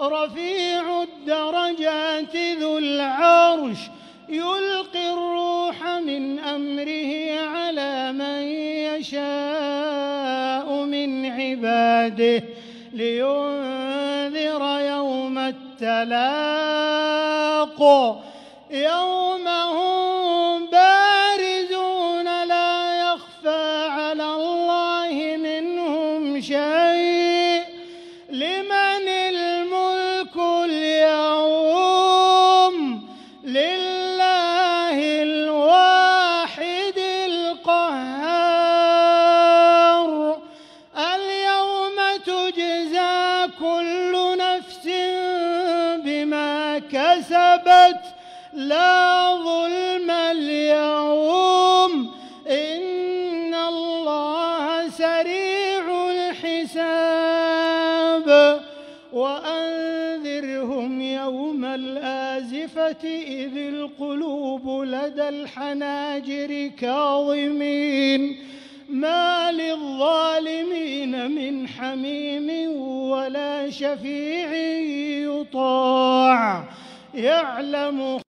رفيع الدرجات ذو العرش يلقي الروح من أمره على من يشاء من عباده لينذر يوم التلاق يوم هم بارزون لا يخفى على الله منهم شيء لمن الملك اليوم لله الواحد القهار اليوم تجزى كل نفس بما كسبت لا ظلم اليوم إن الله سريع الحساب وأنذرهم يوم الآزفة إذ القلوب لدى الحناجر كاظمين ما للظالمين من حميم ولا شفيع يطاع يعلم